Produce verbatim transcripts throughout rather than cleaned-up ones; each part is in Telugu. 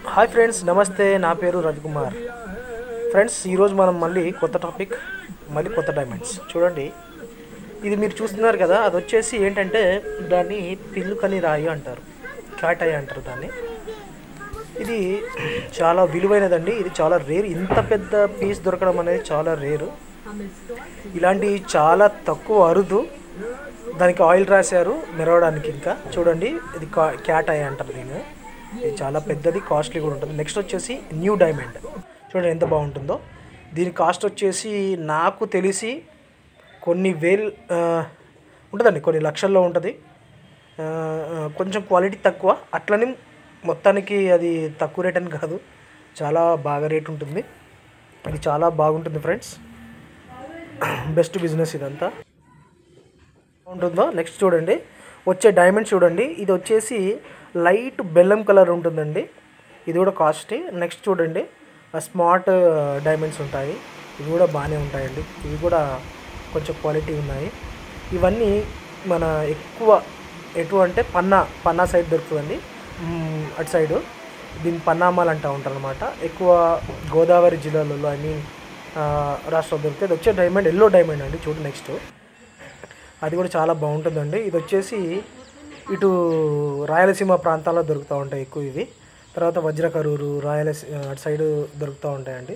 హాయ్ ఫ్రెండ్స్, నమస్తే. నా పేరు రవికుమార్. ఫ్రెండ్స్, ఈరోజు మనం మళ్ళీ కొత్త టాపిక్, మళ్ళీ కొత్త డైమండ్స్. చూడండి, ఇది మీరు చూస్తున్నారు కదా, అది వచ్చేసి ఏంటంటే దాన్ని పిల్లుకని రాయి అంటారు, క్యాట్ ఐ అంటారు దాన్ని. ఇది చాలా విలువైనదండి. ఇది చాలా రేర్. ఇంత పెద్ద పీస్ దొరకడం అనేది చాలా రేరు. ఇలాంటి చాలా తక్కువ అరుదు. దానికి ఆయిల్ రాశారు మెరవడానికి. ఇంకా చూడండి, ఇది క్యాట్ ఐ అంటారు దీన్ని. ఇది చాలా పెద్దది, కాస్ట్లీ కూడా ఉంటుంది. నెక్స్ట్ వచ్చేసి న్యూ డైమండ్. చూడండి ఎంత బాగుంటుందో. దీని కాస్ట్ వచ్చేసి నాకు తెలిసి కొన్ని వేలు ఉంటుందండి, కొన్ని లక్షల్లో ఉంటుంది. కొంచెం క్వాలిటీ తక్కువ, అట్లని మొత్తానికి అది తక్కువ రేట్ అని కాదు, చాలా బాగా రేట్ ఉంటుంది. ఇది చాలా బాగుంటుంది ఫ్రెండ్స్. బెస్ట్ బిజినెస్ ఇదంతా ఉంటుందో. నెక్స్ట్ చూడండి, వచ్చే డైమండ్ చూడండి. ఇది వచ్చేసి లైట్ బెల్లం కలర్ ఉంటుందండి. ఇది కూడా కాస్ట్లీ. నెక్స్ట్ చూడండి, స్మార్ట్ డైమండ్స్ ఉంటాయి. ఇవి కూడా బాగానే ఉంటాయండి. ఇవి కూడా కొంచెం క్వాలిటీ ఉన్నాయి. ఇవన్నీ మన ఎక్కువ ఎటు అంటే పన్నా పన్నా సైడ్ దొరుకుతుందండి. అటు సైడు దీన్ని పన్నామాలు అంటూ ఉంటారు అనమాట. ఎక్కువ గోదావరి జిల్లాలలో, ఐ మీన్ రాష్ట్రంలో దొరుకుతుంది. ఇది వచ్చే డైమండ్ ఎల్లో డైమండ్ అండి. చూడు నెక్స్ట్, అది కూడా చాలా బాగుంటుందండి. ఇది వచ్చేసి ఇటు రాయలసీమ ప్రాంతాల్లో దొరుకుతూ ఉంటాయి ఎక్కువ ఇవి. తర్వాత వజ్రకరూరు, రాయలసీమ అటు సైడు దొరుకుతూ ఉంటాయండి.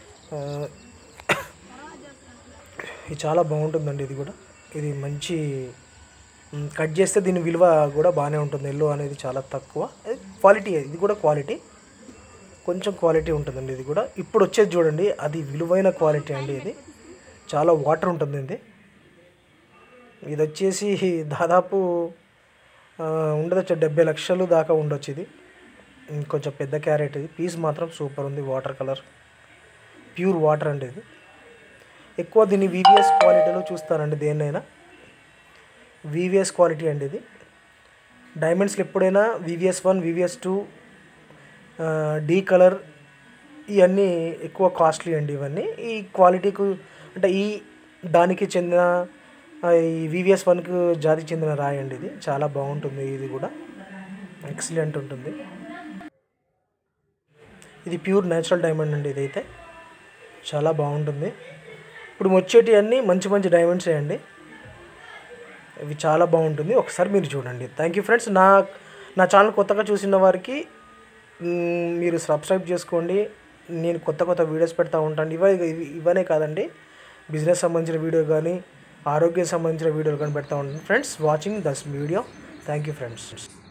ఇది చాలా బాగుంటుందండి. ఇది కూడా, ఇది మంచి కట్ చేస్తే దీని విలువ కూడా బాగానే ఉంటుంది. ఎల్లో అనేది చాలా తక్కువ క్వాలిటీ. ఇది కూడా క్వాలిటీ, కొంచెం క్వాలిటీ ఉంటుందండి. ఇది కూడా ఇప్పుడు వచ్చేది చూడండి, అది విలువైన క్వాలిటీ అండి. ఇది చాలా వాటర్ ఉంటుంది. ఇది ఇది వచ్చేసి దాదాపు ఉండవచ్చు డెబ్బై లక్షలు దాకా ఉండొచ్చు. ఇది కొంచెం పెద్ద క్యారెట్. ఇది పీస్ మాత్రం సూపర్ ఉంది. వాటర్ కలర్, ప్యూర్ వాటర్ అండి. ఇది ఎక్కువ దీన్ని వివిఎస్ క్వాలిటీలో చూస్తానండి. దేన్నైనా వివిఎస్ క్వాలిటీ అండి. ఇది డైమండ్స్కి ఎప్పుడైనా VVS one, VVS two, D colour, ఇవన్నీ ఎక్కువ కాస్ట్లీ అండి. ఇవన్నీ ఈ క్వాలిటీకు అంటే ఈ దానికి చెందిన ఈ వివిఎస్ వన్కు జాతికి చెందిన రాయి అండి. ఇది చాలా బాగుంటుంది. ఇది కూడా ఎక్సలెంట్ ఉంటుంది. ఇది ప్యూర్ న్యాచురల్ డైమండ్ అండి. ఇదైతే చాలా బాగుంటుంది. ఇప్పుడు వచ్చేటి అన్నీ మంచి మంచి డైమండ్స్ అండి. ఇవి చాలా బాగుంటుంది. ఒకసారి మీరు చూడండి. Thank you friends. నా నా ఛానల్ కొత్తగా చూసిన వారికి మీరు సబ్స్క్రైబ్ చేసుకోండి. నేను కొత్త కొత్త వీడియోస్ పెడతా ఉంటాను. ఇవ ఇవనే కాదండి, బిజినెస్ సంబంధించిన వీడియో కానీ, ఆరోగ్యం సంబంధించిన వీడియోలు కానీ పెడతా ఉంటాను friends. Watching this video. Thank you friends.